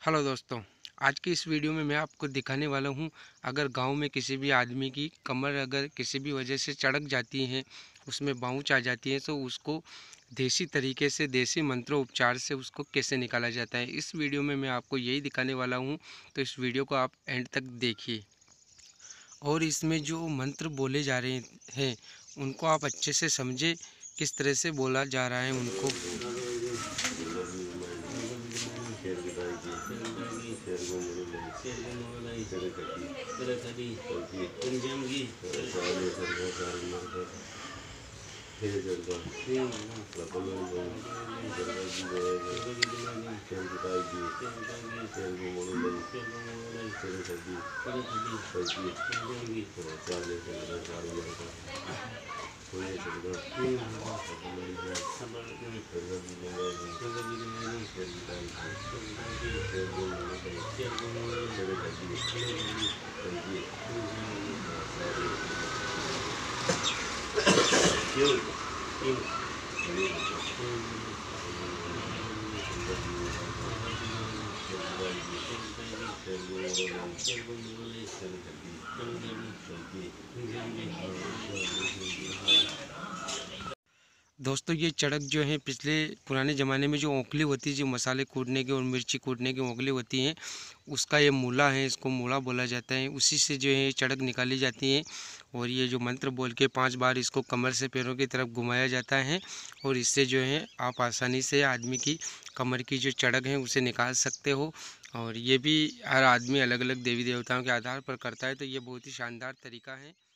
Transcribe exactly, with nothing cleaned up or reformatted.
Hello दोस्तों, आज की इस वीडियो में मैं आपको दिखाने वाला हूं, अगर गांव में किसी भी आदमी की कमर अगर किसी भी वजह से चढ़क जाती है, उसमें बाउंच आ जाती है, तो उसको देसी तरीके से देसी मंत्रोपचार से उसको कैसे निकाला जाता है। इस वीडियो में मैं आपको यही दिखाने वाला हूं, तो इस वीडियो को आप एंड तक देखिए। और इसमें जो मंत्र बोले जा रहे हैं उनको आप अच्छे से समझे, किस तरह से बोला जा रहा है उनको। दोस्तों, ये चड़क जो है पिछले पुराने ज़माने में जो ओंखली होती है, जो मसाले कूटने की और मिर्ची कूटने की ओंखली होती हैं, उसका ये मूला है, इसको मूला बोला जाता है। उसी से जो है चड़क निकाली जाती है। और ये जो मंत्र बोल के पांच बार इसको कमर से पैरों की तरफ घुमाया जाता है, और इससे जो है आप आसानी से आदमी की कमर की जो चड़क है उसे निकाल सकते हो। और ये भी हर आदमी अलग अलग देवी देवताओं के आधार पर करता है, तो ये बहुत ही शानदार तरीका है।